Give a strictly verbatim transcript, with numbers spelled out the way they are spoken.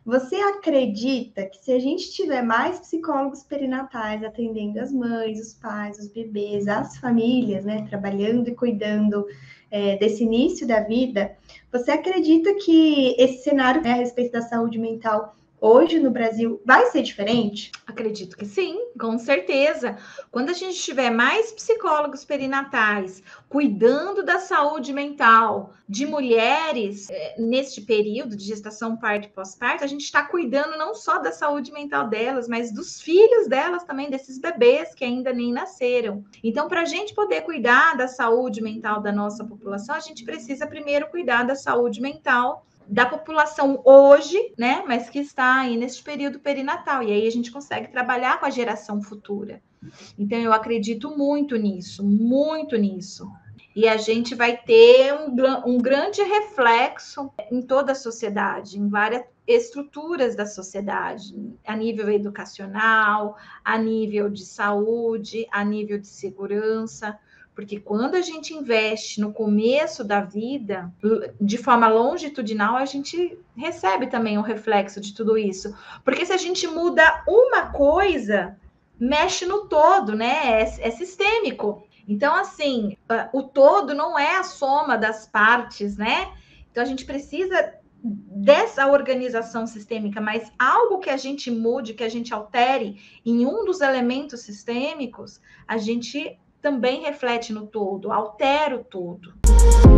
Você acredita que se a gente tiver mais psicólogos perinatais atendendo as mães, os pais, os bebês, as famílias, né, trabalhando e cuidando é, desse início da vida, você acredita que esse cenário, né, a respeito da saúde mental hoje no Brasil vai ser diferente? Acredito que sim, com certeza. Quando a gente tiver mais psicólogos perinatais cuidando da saúde mental de mulheres é, neste período de gestação, parto e pós-parto, a gente está cuidando não só da saúde mental delas, mas dos filhos delas também, desses bebês que ainda nem nasceram. Então, para a gente poder cuidar da saúde mental da nossa população, a gente precisa primeiro cuidar da saúde mental da população hoje, né, mas que está aí nesse período perinatal, e aí a gente consegue trabalhar com a geração futura. Então, eu acredito muito nisso, muito nisso. E a gente vai ter um, um grande reflexo em toda a sociedade, em várias estruturas da sociedade, a nível educacional, a nível de saúde, a nível de segurança, porque quando a gente investe no começo da vida, de forma longitudinal, a gente recebe também um reflexo de tudo isso. Porque se a gente muda uma coisa, mexe no todo, né? É, é sistêmico. Então, assim, o todo não é a soma das partes, né? Então, a gente precisa dessa organização sistêmica, mas algo que a gente mude, que a gente altere em um dos elementos sistêmicos, a gente também reflete no todo, altera o todo.